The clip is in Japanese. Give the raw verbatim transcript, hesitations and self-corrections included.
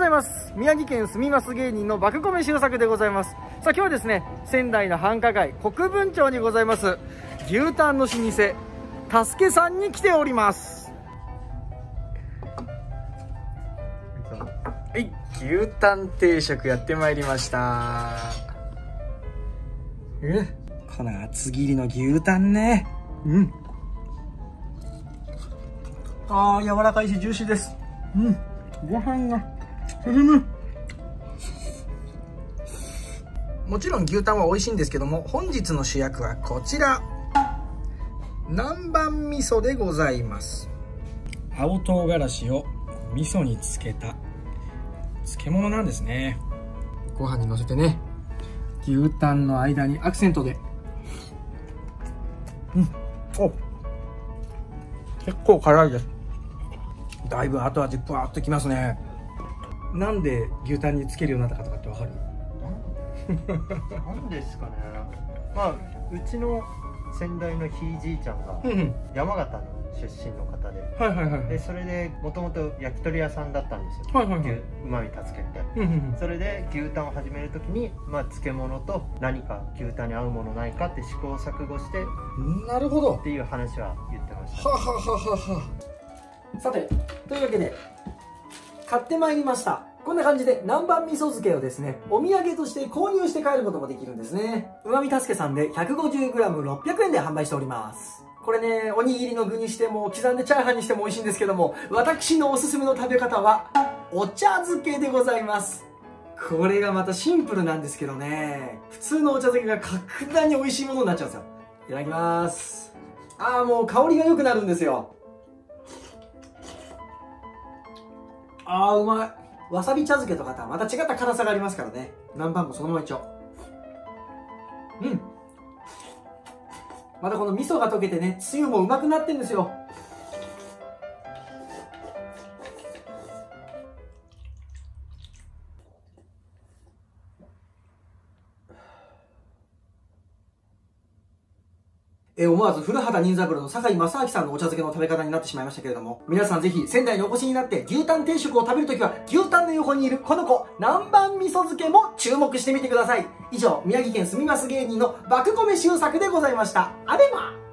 ざいます。宮城県住みます芸人の爆米周作でございます。さあ今日はですね、仙台の繁華街国分町にございます牛タンの老舗たすけさんに来ております。はい、牛タン定食やってまいりました。え、この厚切りの牛タンね。うん。ああ、柔らかいしジューシーです。うん。ご飯が進む。もちろん牛タンは美味しいんですけども、本日の主役はこちら、南蛮味噌でございます。青唐辛子を味噌につけた漬物なんですね。ご飯にのせてね、牛タンの間にアクセントで、うん、お、結構辛いです。だいぶ後味ブワーっときますね。なんで牛タンにつけるようになったかとかってわかる？ なんですかね。まあうちの先代のひいじいちゃんが山形の出身の方で、はいはいはい、でそれでもともと焼き鳥屋さんだったんですよ。はいはいはい、うまみたつけって。それで牛タンを始めるときに、まあ漬物と何か牛タンに合うものないかって試行錯誤して、なるほどっていう話は言ってました。ははははは。さて、というわけで買ってまいりました。こんな感じで南蛮味噌漬けをですね、お土産として購入して帰ることもできるんですね。うまみたすけさんで ひゃくごじゅうグラムろっぴゃくえんで販売しております。これね、おにぎりの具にしても刻んでチャーハンにしても美味しいんですけども、私のおすすめの食べ方はお茶漬けでございます。これがまたシンプルなんですけどね、普通のお茶漬けが格段に美味しいものになっちゃうんですよ。いただきます。ああ、もう香りが良くなるんですよ。ああ、うまい。わさび茶漬けとかとはまた違った辛さがありますからね。南蛮もそのままいっちゃおう。うん。またこの味噌が溶けてね、つゆもうまくなってんですよ。え思わず古畑任三郎の堺正明さんのお茶漬けの食べ方になってしまいましたけれども、皆さんぜひ仙台にお越しになって牛タン定食を食べるときは、牛タンの横にいるこの子、南蛮味噌漬けも注目してみてください。以上、宮城県住みます芸人の爆米周作でございました。アベマ